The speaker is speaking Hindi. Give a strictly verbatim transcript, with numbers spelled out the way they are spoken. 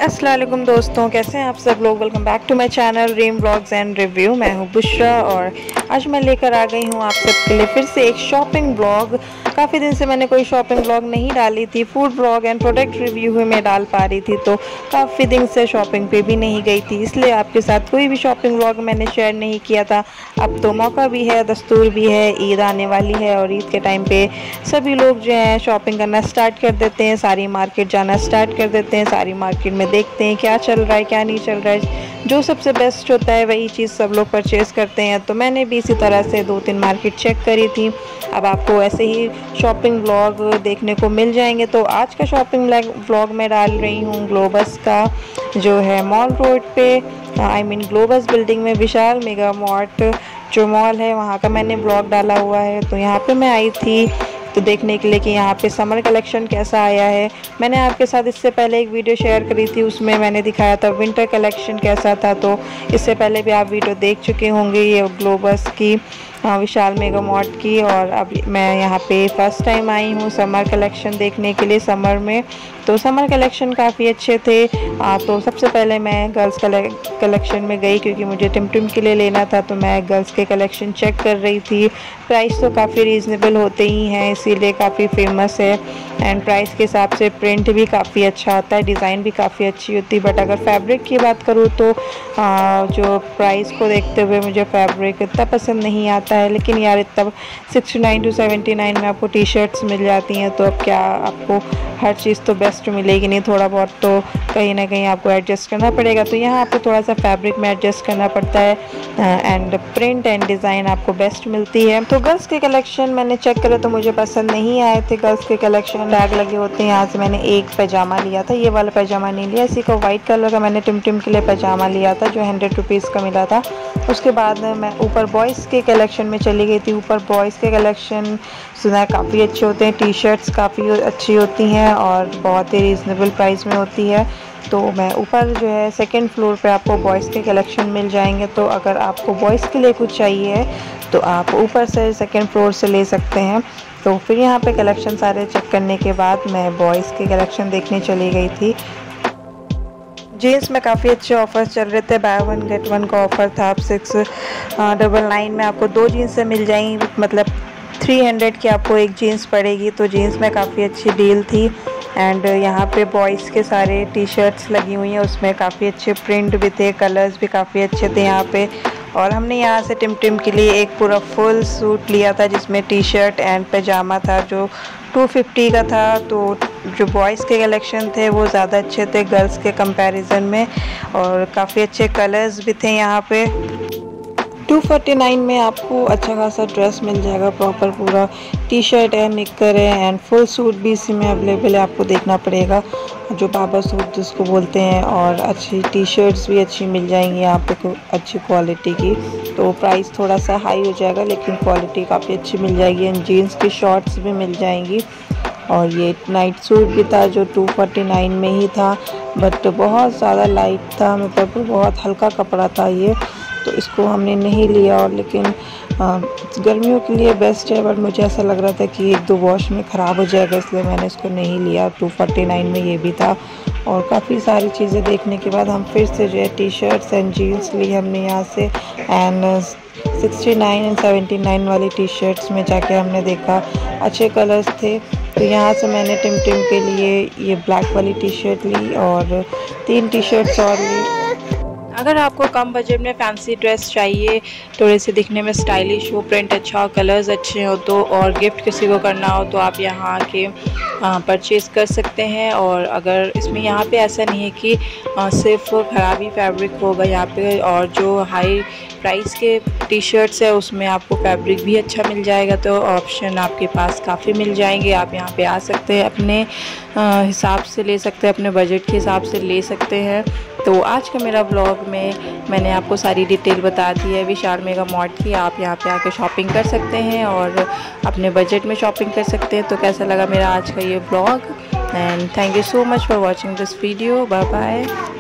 अस्सलाम वालेकुम दोस्तों, कैसे हैं आप सब लोग। Welcome back to my channel Reem vlogs and review. मैं हूं बुशरा और आज मैं लेकर आ गई हूं आप सबके लिए फिर से एक शॉपिंग ब्लॉग। काफ़ी दिन से मैंने कोई शॉपिंग ब्लॉग नहीं डाली थी। Food blog and product review ही मैं डाल पा रही थी, तो काफ़ी दिन से शॉपिंग पे भी नहीं गई थी, इसलिए आपके साथ कोई भी शॉपिंग ब्लॉग मैंने शेयर नहीं किया था। अब तो मौका भी है, दस्तूर भी है, ईद आने वाली है और ईद के टाइम पे सभी लोग जो हैं शॉपिंग करना स्टार्ट कर देते हैं, सारी मार्केट जाना स्टार्ट कर देते हैं। सारी मार्केट में देखते हैं क्या चल रहा है क्या नहीं चल रहा है, जो सबसे बेस्ट होता है वही चीज़ सब लोग परचेज़ करते हैं। तो मैंने भी इसी तरह से दो तीन मार्केट चेक करी थी। अब आपको ऐसे ही शॉपिंग ब्लॉग देखने को मिल जाएंगे। तो आज का शॉपिंग ब्लॉग मैं डाल रही हूँ ग्लोबस का, जो है मॉल रोड पे, आई मीन ग्लोबस बिल्डिंग में विशाल मेगा मार्ट जो मॉल है वहाँ का मैंने ब्लॉग डाला हुआ है। तो यहाँ पे मैं आई थी तो देखने के लिए कि यहाँ पे समर कलेक्शन कैसा आया है। मैंने आपके साथ इससे पहले एक वीडियो शेयर करी थी, उसमें मैंने दिखाया था विंटर कलेक्शन कैसा था। तो इससे पहले भी आप वीडियो देख चुके होंगे ये ग्लोबस की, विशाल मेगा मार्ट की। और अब मैं यहाँ पे फर्स्ट टाइम आई हूँ समर कलेक्शन देखने के लिए समर में। तो समर कलेक्शन काफ़ी अच्छे थे। आ, तो सबसे पहले मैं गर्ल्स कलेक्शन में गई क्योंकि मुझे टिमटिम के लिए लेना था, तो मैं गर्ल्स के कलेक्शन चेक कर रही थी। प्राइस तो काफ़ी रीज़नेबल होते ही हैं, इसीलिए काफ़ी फेमस है। एंड प्राइस के हिसाब से प्रिंट भी काफ़ी अच्छा आता है, डिज़ाइन भी काफ़ी अच्छी होती है। बट अगर फैब्रिक की बात करूँ तो आ, जो प्राइस को देखते हुए मुझे फैब्रिक इतना पसंद नहीं आता है। लेकिन यार इतना sixty nine to seventy nine में आपको टी शर्ट्स मिल जाती हैं, तो अब क्या आपको हर चीज़ तो बेस्ट मिलेगी नहीं, थोड़ा बहुत तो कहीं ना कहीं आपको एडजस्ट करना पड़ेगा। तो यहाँ आपको थोड़ा सा फैब्रिक में एडजस्ट करना पड़ता है एंड प्रिंट एंड डिज़ाइन आपको बेस्ट मिलती है। तो गर्ल्स के कलेक्शन मैंने चेक करे तो मुझे पसंद नहीं आए थे। गर्ल्स के कलेक्शन टैग लगे होते हैं। यहाँ से मैंने एक पैजामा लिया था, ये वाला पैजामा नहीं लिया, इसी को वाइट कलर का मैंने टिमटिम के लिए पैजामा लिया था जो हंड्रेड रुपीज़ का मिला था। उसके बाद मैं ऊपर बॉयज़ के कलेक्शन में चली गई थी। ऊपर बॉयज़ के कलेक्शन सुना है काफ़ी अच्छे होते हैं, टी शर्ट्स काफ़ी अच्छी होती हैं और बहुत ही रीज़नेबल प्राइस में होती है। तो मैं ऊपर जो है सेकंड फ्लोर पे आपको बॉयज़ के कलेक्शन मिल जाएंगे। तो अगर आपको बॉयज़ के लिए कुछ चाहिए तो आप ऊपर से सेकंड फ्लोर से ले सकते हैं। तो फिर यहाँ पे कलेक्शन सारे चेक करने के बाद मैं बॉयज़ के कलेक्शन देखने चली गई थी। जीन्स में काफ़ी अच्छे ऑफर्स चल रहे थे, बाय वन गेट वन का ऑफ़र था। आप सिक्स डबल नाइन में आपको दो जीन्स मिल जाएंगी, मतलब थ्री हंड्रेड की आपको एक जीन्स पड़ेगी। तो जीन्स में काफ़ी अच्छी डील थी। एंड यहाँ पे बॉयज़ के सारे टी शर्ट्स लगी हुई हैं, उसमें काफ़ी अच्छे प्रिंट भी थे, कलर्स भी काफ़ी अच्छे थे यहाँ पे। और हमने यहाँ से टिमटिम के लिए एक पूरा फुल सूट लिया था जिसमें टी शर्ट एंड पैजामा था, जो टू फिफ्टी का था। तो जो बॉयज़ के कलेक्शन थे वो ज़्यादा अच्छे थे गर्ल्स के कंपैरिजन में, और काफ़ी अच्छे कलर्स भी थे यहाँ पे। टू फोर्टी नाइन में आपको अच्छा खासा ड्रेस मिल जाएगा, प्रॉपर पूरा टी शर्ट है, निक्कर है एंड फुल सूट भी इसी में अवेलेबल है। आपको देखना पड़ेगा जो बाबा सूट जिसको बोलते हैं, और अच्छी टी शर्ट्स भी अच्छी मिल जाएंगी यहाँ पे अच्छी क्वालिटी की। तो प्राइस थोड़ा सा हाई हो जाएगा लेकिन क्वालिटी काफ़ी अच्छी मिल जाएगी। एंड जीन्स की शॉर्ट्स भी मिल जाएंगी। और ये नाइट सूट भी था जो टू फोर्टी नाइन में ही था, बट बहुत ज़्यादा लाइट था, मतलब बहुत हल्का कपड़ा था ये, तो इसको हमने नहीं लिया। और लेकिन आ, गर्मियों के लिए बेस्ट है, बट मुझे ऐसा लग रहा था कि एक दो वॉश में ख़राब हो जाएगा, इसलिए मैंने इसको नहीं लिया। टू फोर्टी नाइन में ये भी था। और काफ़ी सारी चीज़ें देखने के बाद हम फिर से जो है टी शर्ट्स एंड जीन्स ली हमने यहाँ से। And sixty nine and seventy nine वाली टी शर्ट्स में जाके हमने देखा अच्छे कलर्स थे। तो यहाँ से मैंने टिमटिम के लिए ये ब्लैक वाली टी शर्ट ली और तीन टी शर्ट्स और ली। अगर आपको कम बजट में फैंसी ड्रेस चाहिए, थोड़े से दिखने में स्टाइलिश हो, प्रिंट अच्छा हो, कलर्स अच्छे हो तो, और गिफ्ट किसी को करना हो तो आप यहाँ आके परचेज़ कर सकते हैं। और अगर इसमें यहाँ पे ऐसा नहीं है कि आ, सिर्फ ख़राब ही फैब्रिक होगा यहाँ पे, और जो हाई प्राइस के टी शर्ट्स है उसमें आपको फैब्रिक भी अच्छा मिल जाएगा। तो ऑप्शन आपके पास काफ़ी मिल जाएंगे, आप यहाँ पे आ सकते हैं, अपने हिसाब से ले सकते हैं, अपने बजट के हिसाब से ले सकते हैं। तो आज का मेरा व्लॉग में मैंने आपको सारी डिटेल बता दी है विशाल मेगा मार्ट की। आप यहाँ पे आके शॉपिंग कर सकते हैं और अपने बजट में शॉपिंग कर सकते हैं। तो कैसा लगा मेरा आज का ये vlog, and thank you so much for watching this video. Bye bye.